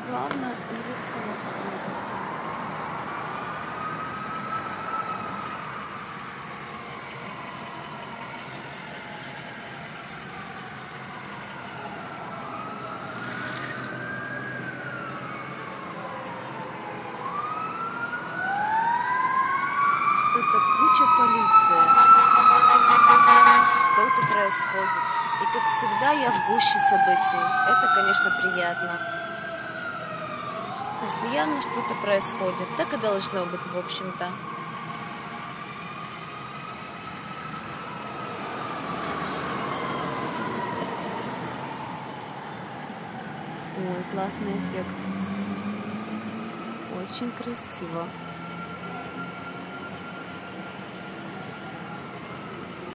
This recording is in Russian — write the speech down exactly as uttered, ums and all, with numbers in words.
плавно льется на солнце. Что-то куча полиции. Что-то происходит. И как всегда я в гуще событий. Это, конечно, приятно. Постоянно что-то происходит. Так и должно быть, в общем-то. Ой, классный эффект. Очень красиво.